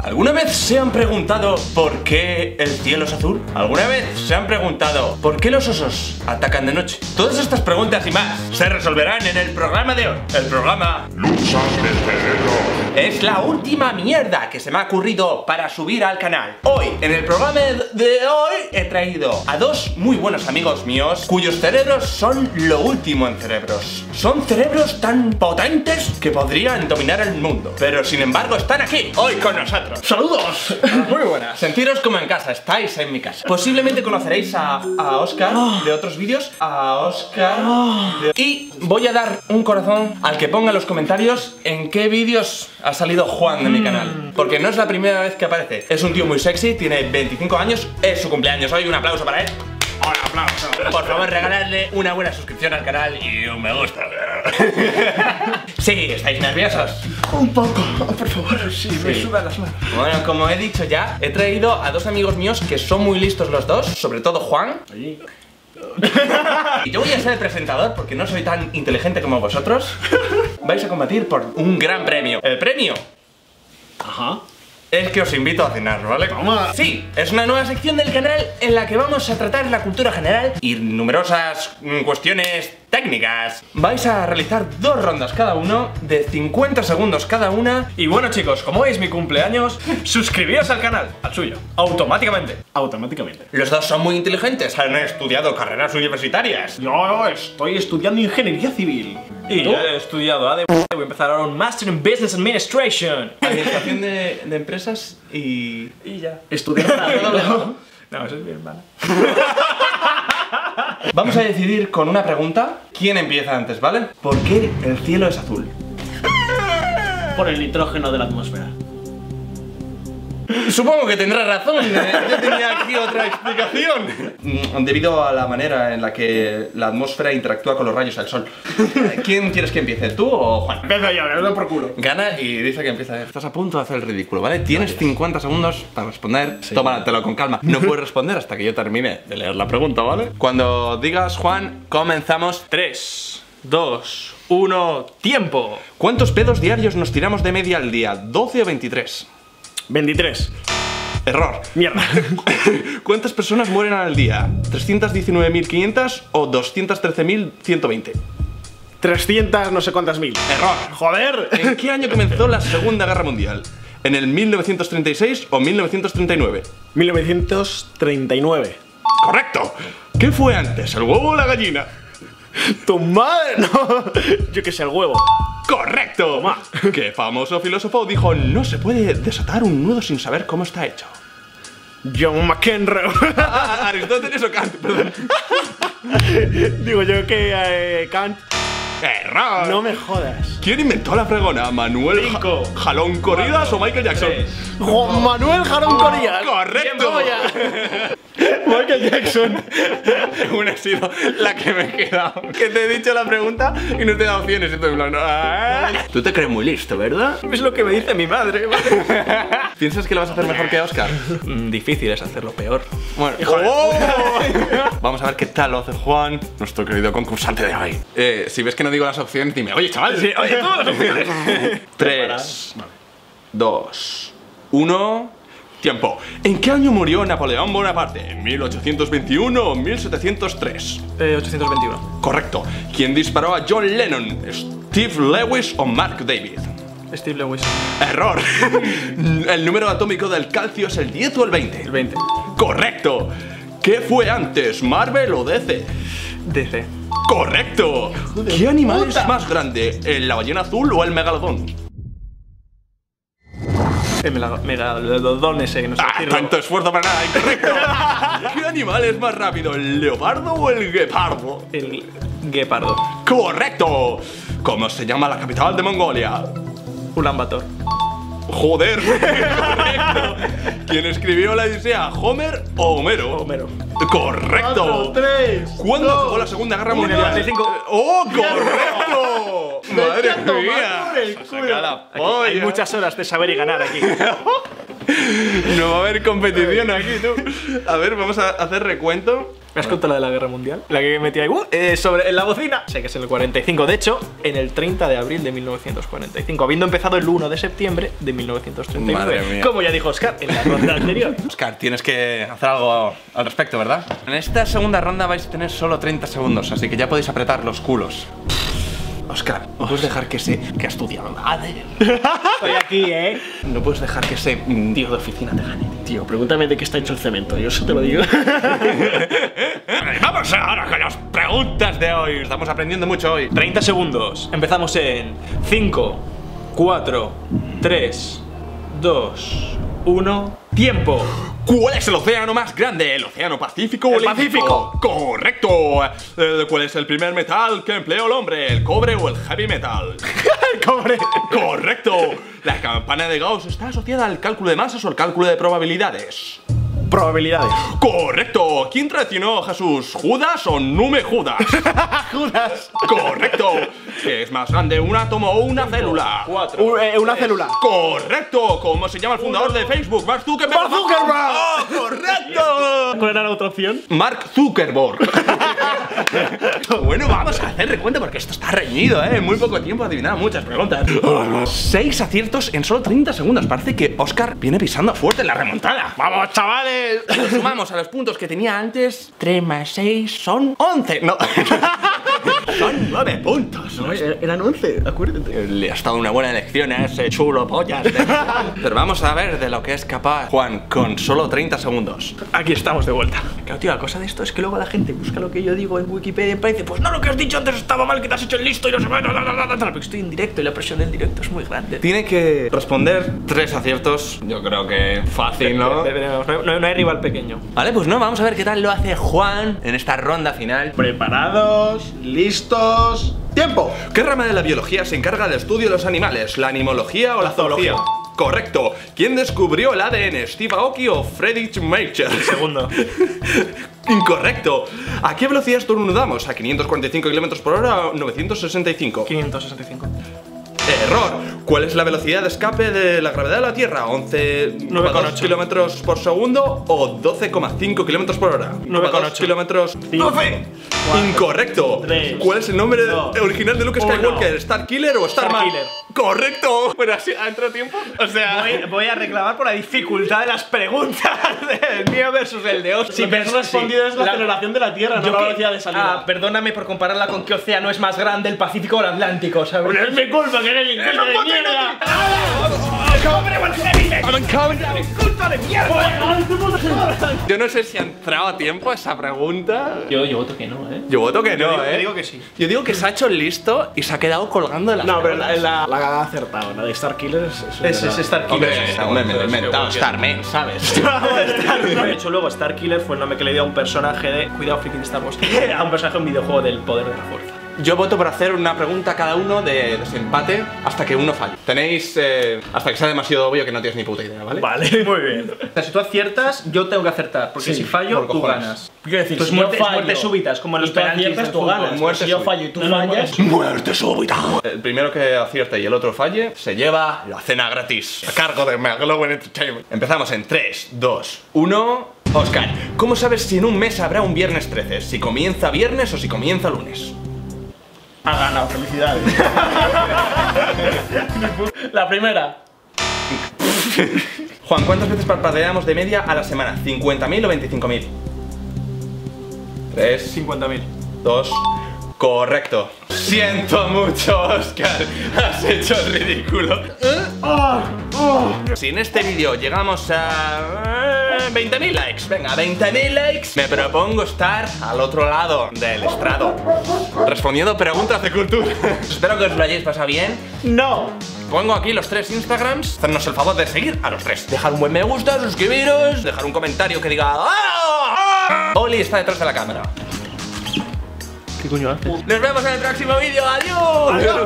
¿Alguna vez se han preguntado por qué el cielo es azul? ¿Alguna vez se han preguntado por qué los osos atacan de noche? Todas estas preguntas y más se resolverán en el programa de hoy. El programa Luchas del Cerebro. es la última mierda que se me ha ocurrido para subir al canal. Hoy, en el programa de hoy, he traído a dos muy buenos amigos míos cuyos cerebros son lo último en cerebros. Son cerebros tan potentes que podrían dominar el mundo, pero sin embargo están aquí, hoy con nosotros. ¡Saludos! Muy buenas. Sentiros como en casa, estáis en mi casa. Posiblemente conoceréis a Oscar de otros vídeos. Y voy a dar un corazón al que ponga en los comentarios en qué vídeos ha salido Juan de mi canal. Porque no es la primera vez que aparece. Es un tío muy sexy, tiene 25 años, es su cumpleaños hoy. Un aplauso para él. Un aplauso. Por favor, regaladle una buena suscripción al canal y un me gusta. Sí, ¿estáis nerviosos? Un poco, por favor, sí, me sudan las manos. Bueno, como he dicho ya, he traído a dos amigos míos que son muy listos los dos, sobre todo Juan. Y yo voy a ser el presentador porque no soy tan inteligente como vosotros. Vais a combatir por un gran premio. El premio es que os invito a cenar, ¿vale? Toma. Sí, es una nueva sección del canal en la que vamos a tratar la cultura general y numerosas cuestiones técnicas. Vais a realizar dos rondas cada uno, de 50 segundos cada una. Y bueno, chicos, como hoy es mi cumpleaños, suscribíos al canal, al suyo, automáticamente. Los dos son muy inteligentes, han estudiado carreras universitarias. Yo estoy estudiando ingeniería civil. Y yo he estudiado ADE, voy a empezar ahora un Master in Business Administration. Administración de empresas y ya. Estudiar nada. No, eso es bien mala. Vamos a decidir con una pregunta. ¿Quién empieza antes, vale? ¿Por qué el cielo es azul? Por el nitrógeno de la atmósfera. Supongo que tendrás razón, yo tenía aquí otra explicación. Debido a la manera en la que la atmósfera interactúa con los rayos del sol. ¿Quién quieres que empiece, tú o Juan? Empieza yo, me lo doy por culo. Gana y dice que empieza. Estás a punto de hacer el ridículo, ¿vale? Tienes 50 segundos para responder. Sí. Tómatelo con calma. No puedes responder hasta que yo termine de leer la pregunta, ¿vale? Cuando digas, Juan, comenzamos. 3, 2, 1, tiempo. ¿Cuántos pedos diarios nos tiramos de media al día? ¿12 o 23? 23. Error. Mierda. ¿Cuántas personas mueren al día? ¿319.500 o 213.120? 300 no sé cuántas mil. Error. Joder. ¿En qué año comenzó la Segunda Guerra Mundial? ¿En el 1936 o 1939? 1939. Correcto. ¿Qué fue antes, el huevo o la gallina? ¡Tu madre! No. Yo qué sé, el huevo. ¡Correcto! Toma. ¿Qué famoso filósofo dijo no se puede desatar un nudo sin saber cómo está hecho? John McEnroe. Aristóteles o Kant, perdón. Digo yo que Kant. ¡Error! No me jodas. ¿Quién inventó la fregona? ¿Manuel Cinco, Jalón Corridas 4, o Michael Jackson? 3. Juan Manuel Jalón Corridas. ¡Correcto! Michael Jackson. Una ha sido la que me he quedado. Que te he dicho la pregunta y no te he dado opciones. Y tú en plan, Tú te crees muy listo, ¿verdad? Es lo que me dice mi madre, ¿vale? ¿Piensas que lo vas a hacer mejor que Oscar? Difícil es hacerlo peor. Bueno, vamos a ver qué tal lo hace Juan, nuestro querido concursante de hoy. Si ves que no digo las opciones, dime, oye, chaval. Sí, oye, todas las opciones. 3, 2, 1... Tiempo. ¿En qué año murió Napoleón Bonaparte? ¿En 1821 o 1703? 821. Correcto. ¿Quién disparó a John Lennon? ¿Steve Lewis o Mark David? Steve Lewis. Error. ¿El número atómico del calcio es el 10 o el 20? El 20. Correcto. ¿Qué fue antes, Marvel o DC? DC. Correcto. ¿Qué animal es más grande, la ballena azul o el megalodón? El megalodón ese, no sé decirlo. Tanto esfuerzo para nada, incorrecto. ¿Qué animal es más rápido, el leopardo o el guepardo? El guepardo. Correcto. ¿Cómo se llama la capital de Mongolia? Ulan Bator. Joder. Correcto. ¿Quién escribió la Odisea, Homer o Homero? Homero. Correcto. 4, 3, ¿Cuándo acabó la Segunda Guerra Mundial? 45. ¡Oh, correcto! ¡Madre mía! Hay muchas horas de saber y ganar aquí. No va a haber competición aquí, tú. A ver, vamos a hacer recuento. ¿Me has contado la de la Guerra Mundial? La que metí ahí en la bocina. Sé que es en el 45. De hecho, en el 30 de abril de 1945. Habiendo empezado el 1 de septiembre de 1939. Madre mía. Como ya dijo Oscar en la ronda anterior. Oscar, tienes que hacer algo al respecto, ¿verdad? En esta segunda ronda vais a tener solo 30 segundos, así que ya podéis apretar los culos. Oscar, no puedes dejar que ha estudiado. Estoy aquí, No puedes dejar que ese tío de oficina te gane. Tío, pregúntame de qué está hecho el cemento, yo eso te lo digo. Vamos ahora con las preguntas de hoy. Estamos aprendiendo mucho hoy. 30 segundos. Empezamos en 5, 4, 3, 2, 1. ¡Tiempo! ¿Cuál es el océano más grande? ¿El océano Pacífico o El Pacífico. Correcto. ¿Cuál es el primer metal que empleó el hombre? ¿El cobre o el heavy metal? ¡El cobre! Correcto. ¿La campana de Gauss está asociada al cálculo de masas o al cálculo de probabilidades? Probabilidades. Correcto. ¿Quién traicionó a Jesús? ¿Judas o Nume Judas? Judas. Correcto. ¿Qué es más grande, un átomo o una célula? 4. Una célula. Correcto. ¿Cómo se llama el fundador de Facebook? Mark Zuckerberg. ¡Mark Zuckerberg! ¡Oh, correcto! ¿Cuál era la otra opción? Mark Zuckerberg. Bueno, vamos a hacer recuento porque esto está reñido, ¿eh? En muy poco tiempo he adivinado muchas preguntas. 6 aciertos en solo 30 segundos. Parece que Oscar viene pisando fuerte en la remontada. ¡Vamos, chavales! Lo sumamos a los puntos que tenía antes. 3 más 6 son 11. No. Son 9 puntos. No, eran 11, acuérdate. Le has dado una buena lección a ese chulo pollas. Pero vamos a ver de lo que es capaz Juan con solo 30 segundos. Aquí estamos de vuelta. Claro, tío, la cosa de esto es que luego la gente busca lo que yo digo en Wikipedia y dice, pues no, lo que has dicho antes estaba mal, que te has hecho el listo y no se va. Pero estoy en directo y la presión del directo es muy grande. Tiene que responder 3 aciertos. Yo creo que fácil, ¿no? No hay rival pequeño. Vale, pues no, vamos a ver qué tal lo hace Juan en esta ronda final. Preparados, listos, tiempo. ¿Qué rama de la biología se encarga del estudio de los animales? ¿La animología o la zoología? Correcto. ¿Quién descubrió el ADN? ¿Steve Aoki o Friedrich Michel? El segundo. Incorrecto. ¿A qué velocidad estornudamos? ¿A 545 km por hora o 965? 565. Error. ¿Cuál es la velocidad de escape de la gravedad de la Tierra? ¿11,2 km por segundo o 12,5 km por hora? 9,8 kilómetros. 12. Incorrecto. 3, ¿Cuál es el nombre 2, original de Luke 1. Skywalker? ¿Starkiller o Starman? Starkiller. Correcto. Bueno, así ha entrado tiempo. O sea, Voy a reclamar por la dificultad de las preguntas. El mío versus el de Oscar. Si me has respondido es la aceleración de la Tierra, no la velocidad de salida. Perdóname por compararla con qué océano es más grande, el Pacífico o el Atlántico, ¿sabes? Pero es mi culpa que eres inculto de mierda. yo no sé si ha entrado a tiempo esa pregunta. Yo voto que no, Yo voto que no, Yo digo que sí. Yo digo que se ha hecho el listo y se ha quedado colgando de las No, pero pelotas. la ha acertado. La de Starkiller es Es Starkiller. Hombre, me lo he inventado. Starman, ¿sabes? De hecho, luego Starkiller fue el nombre que le dio a un personaje de. Cuidado, friki de Star Wars. A un personaje de un videojuego del poder de la fuerza. Yo voto por hacer una pregunta a cada uno de desempate hasta que uno falle. Tenéis hasta que sea demasiado obvio que no tienes ni puta idea, ¿vale? Vale, muy bien. O sea, si tú aciertas, yo tengo que acertar. Porque si fallo, por tú cojones. ganas. Quiero decir, Entonces, si yo fallo muertes súbitas, como en los y tú penaltis aciertas, del tú fútbol. ganas. Muerte Si yo súbita. fallo y tú fallas, ¡Muerte súbita! El primero que acierte y el otro falle se lleva la cena gratis a cargo de McLowen Entertainment. Empezamos en 3, 2, 1. Oscar, ¿cómo sabes si en un mes habrá un viernes 13? ¿Si comienza viernes o si comienza lunes? ha ganado. Felicidades. La primera. Juan, ¿cuántas veces parpadeamos de media a la semana? ¿50.000 o 25.000? 3, 50.000. 2, correcto. Siento mucho, Oscar. Has hecho el ridículo. Si en este vídeo llegamos a 20.000 likes, venga, 20.000 likes, me propongo estar al otro lado del estrado respondiendo preguntas de cultura. Espero que os lo hayáis pasado bien. No. Pongo aquí los 3 Instagrams. Hacernos el favor de seguir a los 3. Dejar un buen me gusta, suscribiros, dejar un comentario que diga ¡Ah! Oli está detrás de la cámara. ¿Qué coño haces? Nos vemos en el próximo vídeo. ¡Adiós!